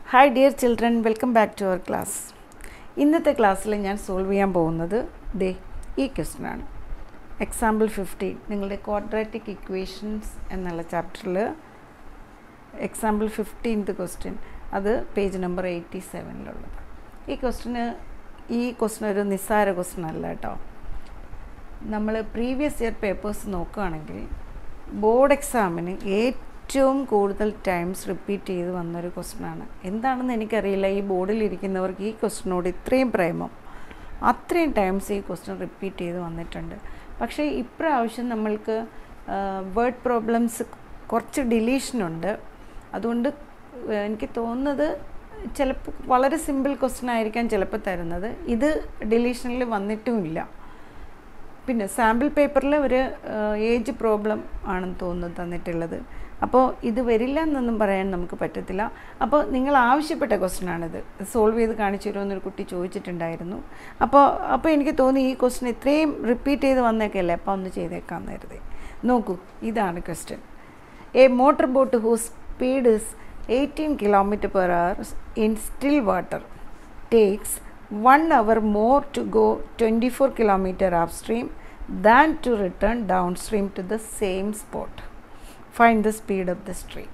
Hi dear children, welcome back to our class. ഇന്നത്തെ ക്ലാസ്സിൽ ഞാൻ സോൾവ് ചെയ്യാൻ പോകുന്നത് ഈ ക്വസ്റ്റ്യൻ ആണ്. എക്സാമ്പിൾ 15 നിങ്ങളുടെ ക്വാഡ്രാറ്റിക് ഇക്വേഷൻസ് എന്നുള്ള ചാപ്റ്ററിൽ എക്സാമ്പിൾ 15th ക്വസ്റ്റ്യൻ, അത് പേജ് നമ്പർ 87-ലുള്ളത്. ഈ ക്വസ്റ്റ്യൻ ഒരു നിസ്സാര ക്വസ്റ്റ്യൻ അല്ല കേട്ടോ. നമ്മൾ പ്രീവിയസ് ഇയർ പേപ്പേഴ്സ് നോക്കുകയാണെങ്കിൽ ബോർഡ് എക്സാമിന് ഏറ്റവും കൂടുതൽ ടൈംസ് റിപ്പീറ്റ് ചെയ്ത് വന്നൊരു ക്വസ്റ്റ്യനാണ്. എന്താണെന്ന് എനിക്കറിയില്ല, ഈ ബോർഡിലിരിക്കുന്നവർക്ക് ഈ ക്വസ്റ്റ്യനോട് ഇത്രയും പ്രേമം, അത്രയും ടൈംസ് ഈ ക്വസ്റ്റ്യൻ റിപ്പീറ്റ് ചെയ്ത് വന്നിട്ടുണ്ട്. പക്ഷേ ഇപ്രാവശ്യം നമ്മൾക്ക് വേർഡ് പ്രോബ്ലംസ് കുറച്ച് ഡിലീഷനുണ്ട്. അതുകൊണ്ട് എനിക്ക് തോന്നുന്നത് ചിലപ്പോൾ വളരെ സിമ്പിൾ ക്വസ്റ്റ്യൻ ആയിരിക്കാം ചിലപ്പോൾ തരുന്നത്. ഇത് ഡിലീഷനിൽ വന്നിട്ടുമില്ല. പിന്നെ സാമ്പിൾ പേപ്പറിൽ ഒരു ഏജ് പ്രോബ്ലം ആണെന്ന് തോന്നുന്നു തന്നിട്ടുള്ളത്. അപ്പോൾ ഇത് വരില്ല എന്നൊന്നും പറയാൻ നമുക്ക് പറ്റത്തില്ല. അപ്പോൾ നിങ്ങൾ ആവശ്യപ്പെട്ട ക്വസ്റ്റ്യനാണിത്. സോൾവ് ചെയ്ത് കാണിച്ചു തരുമെന്നൊരു കുട്ടി ചോദിച്ചിട്ടുണ്ടായിരുന്നു. അപ്പോൾ എനിക്ക് തോന്നി ഈ ക്വസ്റ്റ്യൻ ഇത്രയും റിപ്പീറ്റ് ചെയ്ത് വന്നേക്കല്ലേ, അപ്പോൾ ഒന്ന് ചെയ്തേക്കാമെന്ന് കരുതി. നോക്കൂ, ഇതാണ് question. A motor boat whose speed is 18 km/h in still water takes 1 hour more to go 24 km upstream than to return downstream to the same spot. Find the speed of the stream.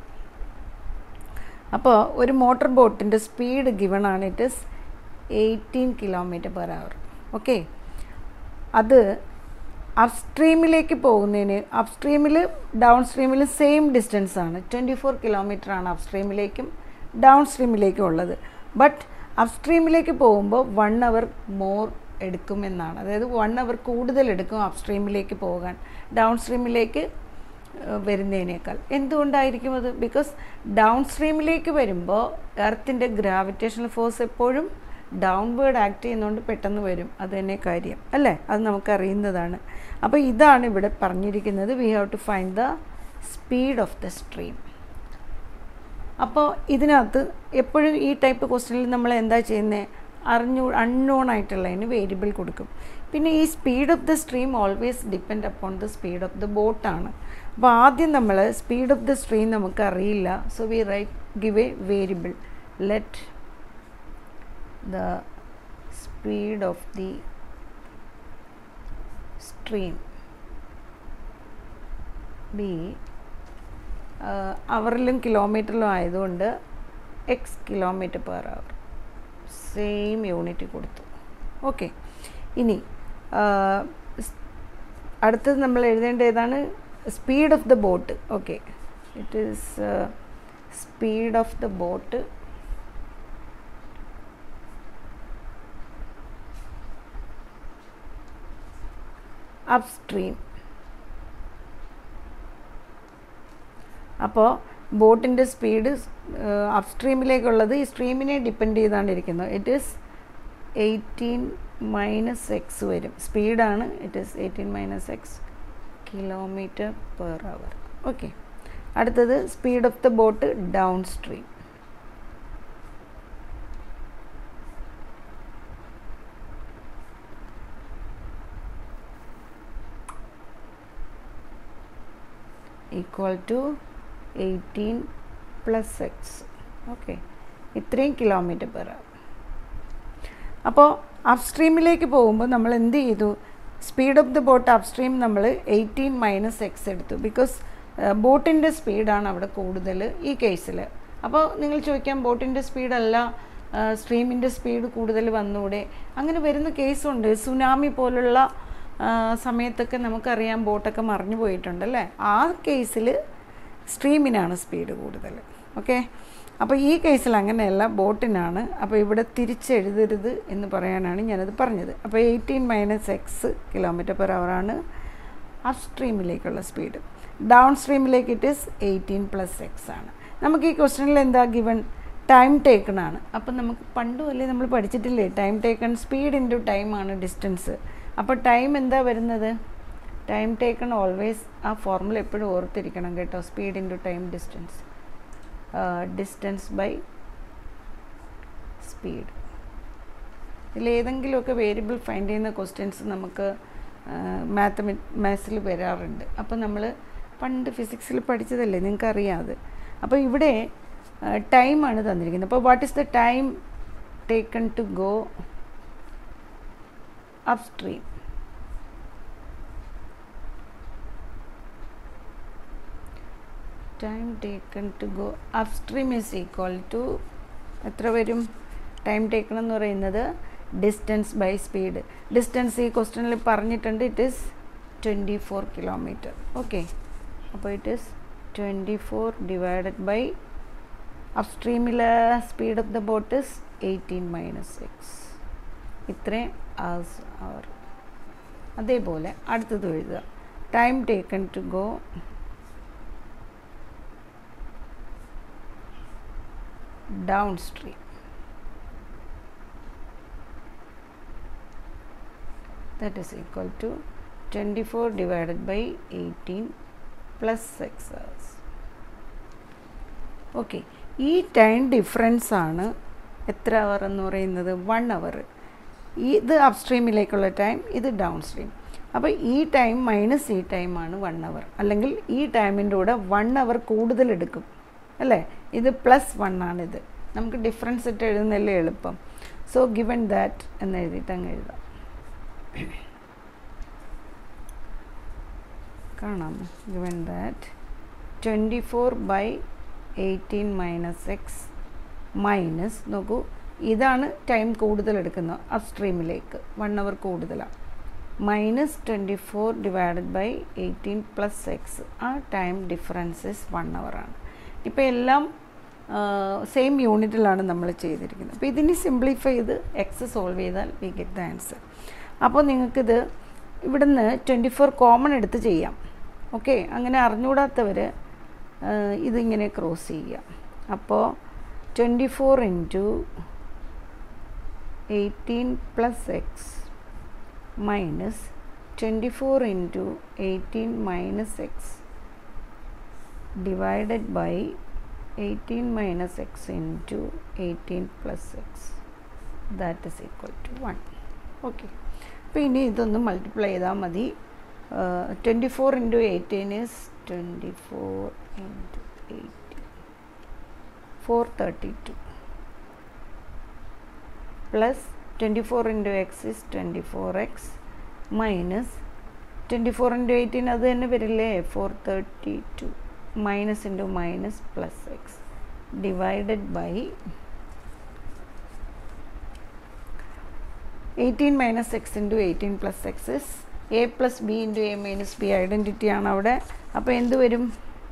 അപ്പോൾ ഒരു motor ബോട്ടിൻ്റെ speed given ആണ്. It is 18 km/h. Okay, അത് അപ്സ്ട്രീമിലേക്ക് പോകുന്നതിന്, അപ്സ്ട്രീമിൽ down സ്ട്രീമിൽ same distance ആണ്. 24 km ആണ് അപ്സ്ട്രീമിലേക്കും ഡൗൺ സ്ട്രീമിലേക്കും ഉള്ളത്. ബട്ട് അപ്സ്ട്രീമിലേക്ക് പോകുമ്പോൾ 1 hour മോർ എടുക്കുമെന്നാണ്. അതായത് 1 hour കൂടുതൽ എടുക്കും അപ്സ്ട്രീമിലേക്ക് പോകാൻ ഡൗൺ സ്ട്രീമിലേക്ക് വരുന്നതിനേക്കാൾ. എന്തുകൊണ്ടായിരിക്കും അത്? ബിക്കോസ് ഡൗൺ സ്ട്രീമിലേക്ക് വരുമ്പോൾ എർത്തിൻ്റെ ഗ്രാവിറ്റേഷണൽ ഫോഴ്സ് എപ്പോഴും ഡൗൺവേർഡ് ആക്ട് ചെയ്യുന്നതുകൊണ്ട് പെട്ടെന്ന് വരും. അത് തന്നെ കാര്യം അല്ലേ, അത് നമുക്കറിയുന്നതാണ്. അപ്പോൾ ഇതാണ് ഇവിടെ പറഞ്ഞിരിക്കുന്നത്. We have to find the speed of the stream. അപ്പോൾ ഇതിനകത്ത് എപ്പോഴും ഈ ടൈപ്പ് ക്വസ്റ്റ്യനിൽ നമ്മൾ എന്താ ചെയ്യുന്നത്? അൺനോൺ ആയിട്ടുള്ളതിന് വേരിയബിൾ കൊടുക്കും. പിന്നെ ഈ speed of the stream always depend upon the speed of the ബോട്ടാണ്. അപ്പോൾ ആദ്യം നമ്മൾ സ്പീഡ് ഓഫ് ദ സ്ട്രീം നമുക്കറിയില്ല. So we give a variable. Let the speed of the stream be, അവറിലും കിലോമീറ്ററിലും ആയതുകൊണ്ട് x km/h, സെയിം യൂണിറ്റ് കൊടുത്തു. Okay, ഇനി അടുത്തത് നമ്മൾ എഴുതേണ്ട ഏതാണ്? Speed of the boat. Okay, it is speed of the boat upstream. അപ്പോൾ ബോട്ടിൻ്റെ സ്പീഡ് അപ്സ്ട്രീമിലേക്കുള്ളത് ഈ സ്ട്രീമിനെ ഡിപ്പെൻഡ് ചെയ്താണ് ഇരിക്കുന്നത്. ഇറ്റ് ഈസ് 18 - x വരും. സ്പീഡാണ്. It is 18 - x km/h. Okay, അടുത്തത് speed of the boat down stream. Equal to 18 + x. Okay, ഇത്രയും km/h. അപ്പോൾ അപ്സ്ട്രീമിലേക്ക് പോകുമ്പോൾ നമ്മൾ എന്ത് ചെയ്തു? Speed of the boat upstream നമ്മൾ 18 - x എടുത്തു. ബിക്കോസ് ബോട്ടിൻ്റെ സ്പീഡാണ് അവിടെ കൂടുതൽ ഈ കേസിൽ. അപ്പോൾ നിങ്ങൾ ചോദിക്കാം, ബോട്ടിൻ്റെ സ്പീഡല്ല സ്ട്രീമിൻ്റെ സ്പീഡ് കൂടുതൽ വന്നൂടെ? അങ്ങനെ വരുന്ന കേസുണ്ട്. സുനാമി പോലുള്ള സമയത്തൊക്കെ നമുക്കറിയാം ബോട്ടൊക്കെ മറിഞ്ഞു പോയിട്ടുണ്ടല്ലേ. ആ കേസിൽ സ്ട്രീമിനാണ് സ്പീഡ് കൂടുതൽ. ഓക്കെ, അപ്പോൾ ഈ കേസിൽ അങ്ങനെയല്ല, ബോട്ടിനാണ്. അപ്പോൾ ഇവിടെ തിരിച്ചെഴുതരുത് എന്ന് പറയാനാണ് ഞാനത് പറഞ്ഞത്. അപ്പോൾ 18 - x km/h ആണ് അപ്സ്ട്രീമിലേക്കുള്ള സ്പീഡ്. ഡൗൺ സ്ട്രീമിലേക്ക് ഇറ്റ് ഈസ് 18 + x ആണ്. നമുക്ക് ഈ ക്വസ്റ്റ്യനിൽ എന്താ ഗിവൺ? ടൈം ടേക്കൺ ആണ്. അപ്പം നമുക്ക് പണ്ടും അല്ലേ നമ്മൾ പഠിച്ചിട്ടില്ലേ, time taken speed into time ആണ് ഡിസ്റ്റൻസ്. അപ്പോൾ ടൈം എന്താ വരുന്നത്? ടൈം ടേക്കൺ ഓൾവേസ്, ആ ഫോർമുല എപ്പോഴും ഓർത്തിരിക്കണം കേട്ടോ. Speed into time distance, distance by speed. ഇതിലേതെങ്കിലുമൊക്കെ വേരിയബിൾ ഫൈൻഡ് ചെയ്യുന്ന ക്വസ്റ്റ്യൻസ് നമുക്ക് മാത്സിൽ വരാറുണ്ട്. അപ്പോൾ നമ്മൾ പണ്ട് ഫിസിക്സിൽ പഠിച്ചതല്ലേ, നിങ്ങൾക്കറിയാം അത്. അപ്പോൾ ഇവിടെ ടൈമാണ് തന്നിരിക്കുന്നത്. അപ്പോൾ what is the time taken to go upstream? Time taken to go upstream is equal to എത്ര വരും? ടൈം ടേക്കൺ എന്ന് പറയുന്നത് ഡിസ്റ്റൻസ് ബൈ സ്പീഡ്. ഡിസ്റ്റൻസ് ഈ ക്വസ്റ്റ്യനിൽ പറഞ്ഞിട്ടുണ്ട്, ഇറ്റ് ഈസ് 24 കിലോമീറ്റർ. ഓക്കെ, അപ്പോൾ ഇറ്റ് ഈസ് 24 ഡിവൈഡഡ് ബൈ അപ്സ്ട്രീമിലെ speed of the boat is 18 - 6. ഇത്രയും hours അവർ. അതേപോലെ അടുത്തത് എഴുതുക. Time taken to go down stream. That is equal to 24 divided by 18 plus 6 hours. Okay, ഈ ടൈം ഡിഫറൻസ് ആണ് എത്ര hour എന്ന് പറയുന്നത്? 1 hour. ഇത് അപ്സ്ട്രീമിലേക്കുള്ള ടൈം, ഇത് ഡൗൺ സ്ട്രീം. അപ്പോൾ ഈ ടൈം മൈനസ് ഈ ടൈമാണ് 1 hour. അല്ലെങ്കിൽ ഈ ടൈമിൻ്റെ കൂടെ 1 hour കൂടുതൽ എടുക്കും അല്ലേ? ഇത് +1 ആണിത്. നമുക്ക് ഡിഫറൻസ് ഇട്ട് എഴുതുന്നല്ലേ എളുപ്പം. സോ ഗിവൺ ദാറ്റ് എന്ന് എഴുതിയിട്ട് അങ്ങ് എഴുതാം. കാണാം. ഗിവൺ ദാറ്റ് 24 by 18 - 6 മൈനസ്, നോക്കൂ, ഇതാണ് ടൈം കൂടുതൽ എടുക്കുന്നത് അപ്സ്ട്രീമിലേക്ക്, 1 hour കൂടുതലാണ്. മൈനസ് 24 ഡിവൈഡഡ് ബൈ 18 + 6, ആ ടൈം ഡിഫറൻസസ് 1 hour ആണ്. ഇപ്പോൾ എല്ലാം സെയിം യൂണിറ്റിലാണ് നമ്മൾ ചെയ്തിരിക്കുന്നത്. അപ്പോൾ ഇതിന് സിംപ്ലിഫൈ ചെയ്ത് എക്സ് സോൾവ് ചെയ്താൽ വി ഗെറ്റ് ദ ആൻസർ. അപ്പോൾ നിങ്ങൾക്കിത് ഇവിടുന്ന് 24 കോമൺ എടുത്ത് ചെയ്യാം. ഓക്കെ, അങ്ങനെ അറിഞ്ഞുകൂടാത്തവർ ഇതിങ്ങനെ ക്രോസ് ചെയ്യുക. അപ്പോൾ 24 × 18 + x minus 24 × 18 - x divided by 18 - x into 18 + x, that is equal to 1. Okay, അപ്പോൾ ഇനി ഇതൊന്ന് മൾട്ടിപ്ലൈ ചെയ്താൽ മതി. 24 × 18 is 24 × 18, 432 plus 24 × x is 24x minus 24 × 18 അത് തന്നെ വരില്ലേ, 432 minus into minus plus x divided by 18 - x into 18 + x is a plus b into a minus b identity ആണ് അവിടെ. അപ്പോൾ എന്ത് വരും?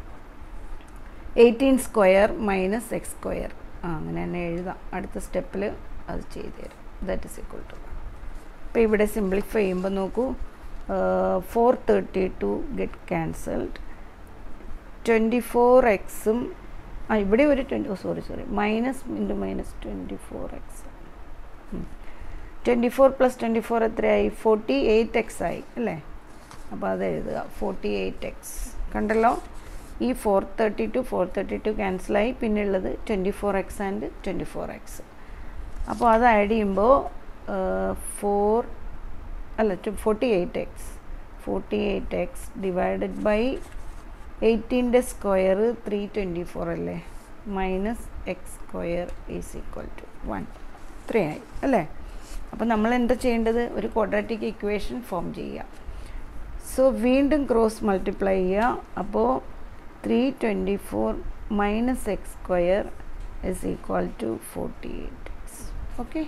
18² - x². അങ്ങനെ തന്നെ എഴുതാം. അടുത്ത സ്റ്റെപ്പിൽ അത് ചെയ്ത് തരും. That is equal to 1. അപ്പോൾ ഇവിടെ സിംപ്ലിഫൈ ചെയ്യുമ്പോൾ നോക്കൂ, 432 ഗെറ്റ് ക്യാൻസൽഡ്, 24x ഇവിടെ ഒരു മൈനസ് ഇൻറ്റു മൈനസ് 24x. 24 + 24 എത്രയായി? 48x ആയി അല്ലേ? അപ്പോൾ അത് എഴുതുക, 48x. കണ്ടല്ലോ, ഈ 432 ക്യാൻസലായി, പിന്നെ ഉള്ളത് 24x ആൻഡ് 24x. അപ്പോൾ അത് ആഡ് ചെയ്യുമ്പോൾ 48x ഡിവൈഡഡ് ബൈ 18ൻ്റെ സ്ക്വയർ 324 അല്ലേ, minus x² is equal to 1. ഇത്രയായി അല്ലേ? അപ്പോൾ നമ്മൾ എന്താ ചെയ്യേണ്ടത്? ഒരു ക്വാഡ്രാറ്റിക് ഇക്വേഷൻ ഫോം ചെയ്യുക. സോ വീണ്ടും ക്രോസ് മൾട്ടിപ്ലൈ ചെയ്യുക. അപ്പോൾ 324 - x² is equal to 48x. Okay,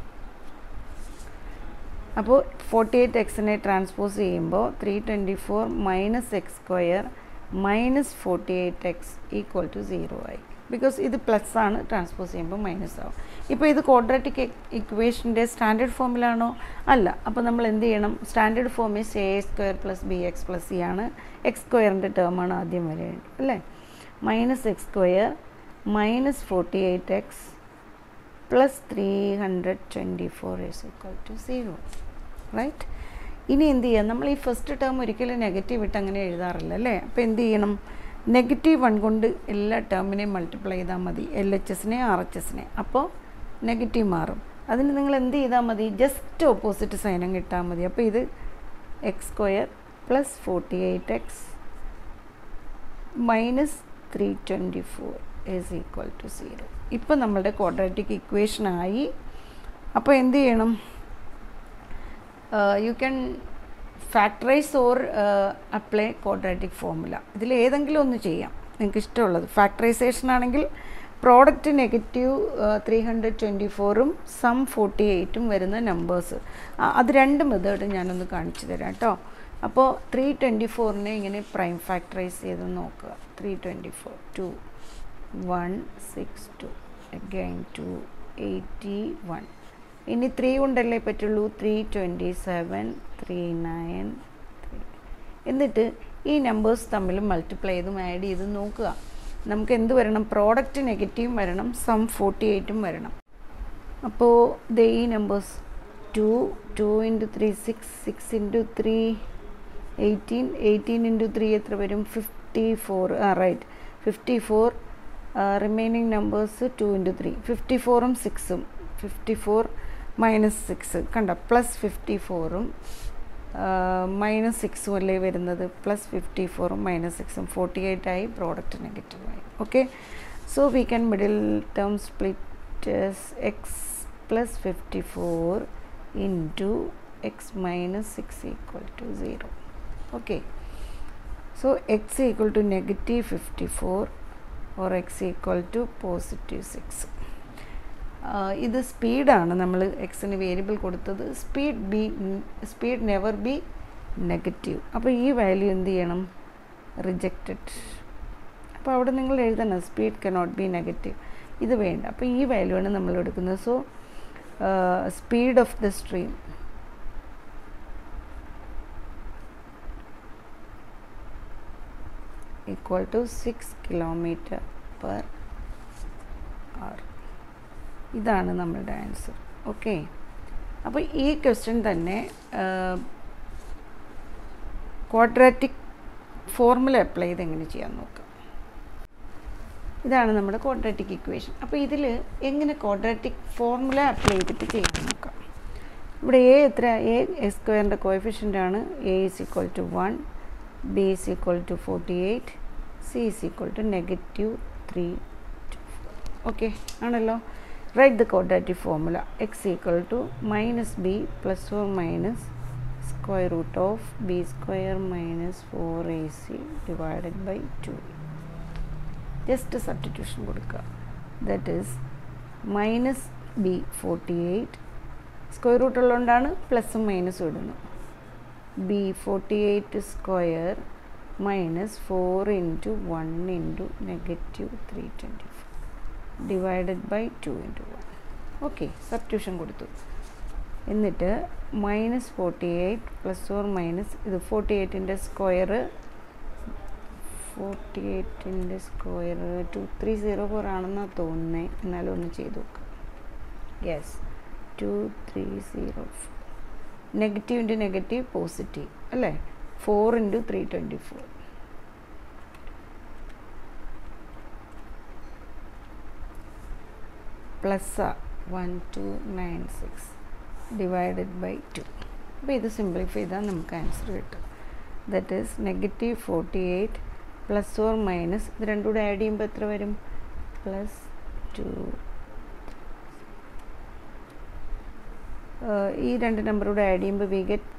അപ്പോൾ 48xനെ ട്രാൻസ്പോസ് ചെയ്യുമ്പോൾ 324 - x² minus 48x equal to 0 ആയി. ബിക്കോസ് ഇത് പ്ലസ് ആണ്, ട്രാൻസ്പോസ് ചെയ്യുമ്പോൾ മൈനസ് ആവും. ഇപ്പോൾ ഇത് ക്വാഡ്രാറ്റിക് ഇക്വേഷൻ്റെ സ്റ്റാൻഡേർഡ് ഫോമിലാണോ? അല്ല. അപ്പോൾ നമ്മൾ എന്ത് ചെയ്യണം? Standard form is a² + bx + c ആണ്. x² ടേമാണ് ആദ്യം വരേണ്ടത് അല്ലേ? -x² minus 48x plus 324 is equal to 0. Right? ഇനി എന്ത് ചെയ്യാം? നമ്മൾ ഈ ഫസ്റ്റ് ടേം ഒരിക്കലും നെഗറ്റീവ് ഇട്ട് അങ്ങനെ എഴുതാറില്ല അല്ലേ? അപ്പോൾ എന്ത് ചെയ്യണം? -1 കൊണ്ട് എല്ലാ ടേമിനെയും മൾട്ടിപ്ലൈ ചെയ്താൽ മതി, LHSനെ RHSനെ. അപ്പോൾ നെഗറ്റീവ് മാറും. അതിന് നിങ്ങൾ എന്ത് ചെയ്താൽ മതി? ജസ്റ്റ് ഓപ്പോസിറ്റ് സൈനം കിട്ടാൽ മതി. അപ്പോൾ ഇത് x² + 48x minus 324 is equal to 0. ഇപ്പോൾ നമ്മളുടെ ക്വാഡ്രാറ്റിക് ഇക്വേഷൻ ആയി. അപ്പോൾ എന്ത് ചെയ്യണം? You can factorize or apply quadratic formula. ഇതിൽ ഏതെങ്കിലും ഒന്ന് ചെയ്യാം, നിങ്ങൾക്ക് ഇഷ്ടമുള്ളത്. ഫാക്ടറൈസേഷൻ ആണെങ്കിൽ പ്രോഡക്റ്റ് നെഗറ്റീവ് 324ഉം സം 48ഉം വരുന്ന നമ്പേഴ്സ്, അത് രണ്ട് മെത്തേഡ് ഞാനൊന്ന് കാണിച്ചു തരാം കേട്ടോ. അപ്പോൾ 324നെ ഇങ്ങനെ പ്രൈം ഫാക്ടറൈസ് ചെയ്ത് നോക്കുക. 324 2 162 again 281. ഇനി 3 കൊണ്ടല്ലേ പറ്റുള്ളൂ. 327 393. എന്നിട്ട് ഈ നമ്പേഴ്സ് തമ്മിൽ മൾട്ടിപ്ലൈ ചെയ്തും ആഡ് ചെയ്ത് നോക്കുക. നമുക്ക് എന്ത് വരണം? പ്രോഡക്റ്റ് നെഗറ്റീവും വരണം, സം 48ഉം വരണം. അപ്പോൾ ഈ നമ്പേഴ്സ് 2 2 × 3 6 6 × 3 18 18 × 3 എത്ര വരും? 54. റൈറ്റ്, 54. റിമൈനിങ് നമ്പേഴ്സ് 2 × 3 54ഉം 6ഉം 54 മൈനസ് 6 കണ്ട, പ്ലസ് 54ഉം മൈനസ് 6ഉം അല്ലേ വരുന്നത്. പ്ലസ് 54ഉം മൈനസ് 6ഉം 48 ആയി, പ്രോഡക്റ്റ് നെഗറ്റീവായി. Okay, so we can middle term split x plus 54 into x minus 6 equal to 0. Okay, so x equal to negative 54 or x equal to positive 6. ഇത് സ്പീഡാണ്, നമ്മൾ എക്സിന് variable കൊടുത്തത്. Speed never be negative. അപ്പോൾ ഈ value എന്ത് ചെയ്യണം? Rejected. അപ്പോൾ അവിടെ നിങ്ങൾ എഴുതണം സ്പീഡ് കനോട്ട് ബി നെഗറ്റീവ്. ഇത് വേണ്ട. അപ്പോൾ ഈ വാല്യൂ ആണ് നമ്മൾ എടുക്കുന്നത്. So speed of the stream equal to 6 km/h. ഇതാണ് നമ്മളുടെ ആൻസർ. ഓക്കെ, അപ്പോൾ ഈ ക്വസ്റ്റ്യൻ തന്നെ ക്വാഡ്രാറ്റിക് ഫോർമുല അപ്ലൈ ചെയ്ത് എങ്ങനെ ചെയ്യാൻ നോക്കാം. ഇതാണ് നമ്മുടെ ക്വാഡ്രാറ്റിക് ഇക്വേഷൻ. അപ്പോൾ ഇതിൽ എങ്ങനെ ക്വാഡ്രാറ്റിക് ഫോർമുല അപ്ലൈ ചെയ്തിട്ട് ചെയ്യാൻ നോക്കാം. ഇവിടെ എ എത്ര? എ സ്ക്വയറിൻ്റെ കോഎഫിഷ്യൻ്റ് ആണ്. A is equal to 1, b is equal to 48, c is equal to -3. Okay ആണല്ലോ. Write the quadratic formula. X equal to minus b plus or minus square root of b square minus 4ac divided by 2. Just a substitution കൊടുക്കുക. That is minus b 48, square root ഉള്ളതുകൊണ്ടാണ് പ്ലസും മൈനസും ഇടുന്നു. b 48 square minus 4 into 1 into -324 divided by 2 into 1. Okay, substitution കൊടുത്തു. എന്നിട്ട് minus 48 plus or minus ഇത് 48ൻ്റെ square 2304 ആണെന്നാണ് തോന്നുന്നത്. എന്നാലും ഒന്ന് ചെയ്ത് നോക്കാം. Yes, 2304. Negative into negative positive അല്ലേ. 4 × 324 പ്ലസ് 1296 ഡിവൈഡഡ് ബൈ 2. അപ്പോൾ ഇത് സിംപ്ലിഫൈ ചെയ്താൽ നമുക്ക് ആൻസർ കിട്ടും. That is -48 plus or minus ഇത് രണ്ടും കൂടെ ആഡ് ചെയ്യുമ്പോൾ എത്ര വരും? +2. ഈ രണ്ട് നമ്പറൂടെ ആഡ് ചെയ്യുമ്പോൾ വി ഗെറ്റ്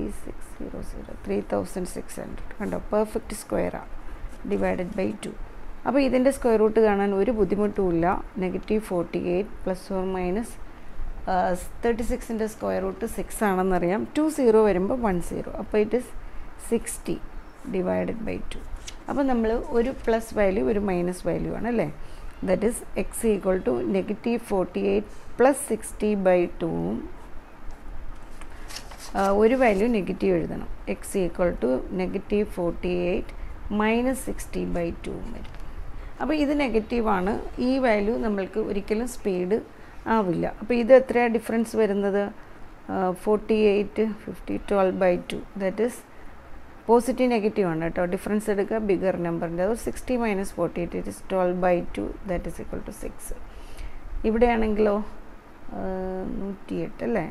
3600 കണ്ടോ, പെർഫെക്റ്റ് സ്ക്വയറാണ്. Divided by 2. അപ്പോൾ ഇതിൻ്റെ സ്ക്വയർ റൂട്ട് കാണാൻ ഒരു ബുദ്ധിമുട്ടുമില്ല. -48 പ്ലസ് ഓർ മൈനസ് 36ൻ്റെ സ്ക്വയർ റൂട്ട് 6 ആണെന്നറിയാം. 2 0 വരുമ്പോൾ 1 0. അപ്പോൾ ഇറ്റ് ഇസ് 60 ഡിവൈഡഡ് ബൈ 2. അപ്പോൾ നമ്മൾ ഒരു പ്ലസ് വാല്യൂ ഒരു മൈനസ് വാല്യൂ ആണ് അല്ലേ. That is x equal to -48 plus 60/2ഉം ഒരു വാല്യൂ നെഗറ്റീവ് എഴുതണം. എക്സ് ഈക്വൽ ടു -48 മൈനസ് 60/2ഉം വരും. അപ്പോൾ ഇത് നെഗറ്റീവാണ്. ഈ വാല്യൂ നമ്മൾക്ക് ഒരിക്കലും സ്പീഡ് ആവില്ല. അപ്പോൾ ഇത് എത്രയാണ് ഡിഫറൻസ് വരുന്നത്? 48 50 12/2. ദാറ്റ് ഈസ് പോസിറ്റീവ് നെഗറ്റീവ് ആണ് കേട്ടോ. ഡിഫറൻസ് എടുക്കുക ബിഗർ നമ്പറിൻ്റെ. അത് 60 minus 48 it is 12/2. That is equal to 6. ഇവിടെയാണെങ്കിലോ 108 അല്ലേ.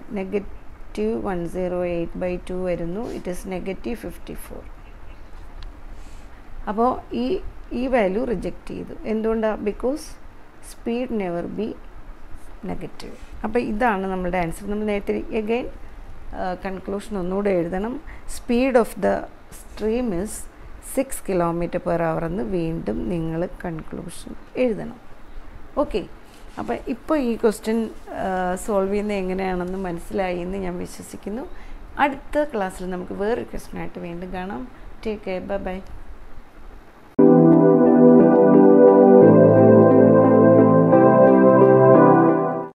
-108/2 വരുന്നു. It is -54. അപ്പോൾ ഈ ഈ വാല്യൂ റിജക്റ്റ് ചെയ്തു. എന്തുകൊണ്ടാണ്? Because speed never be negative. അപ്പോൾ ഇതാണ് നമ്മളുടെ ആൻസർ. നമ്മൾ നേരത്തെ എഗെയിൻ കൺക്ലൂഷൻ ഒന്നുകൂടെ എഴുതണം. Speed of the stream is 6 km/h എന്ന് വീണ്ടും നിങ്ങൾ കൺക്ലൂഷൻ എഴുതണം. ഓക്കെ, അപ്പോൾ ഇപ്പോൾ ഈ ക്വസ്റ്റ്യൻ സോൾവ് ചെയ്യുന്നത് എങ്ങനെയാണെന്ന് മനസ്സിലായി എന്ന് ഞാൻ വിശ്വസിക്കുന്നു. അടുത്ത ക്ലാസ്സിൽ നമുക്ക് വേറൊരു ക്വസ്റ്റ്യനായിട്ട് വീണ്ടും കാണാം. Take care. Bye by.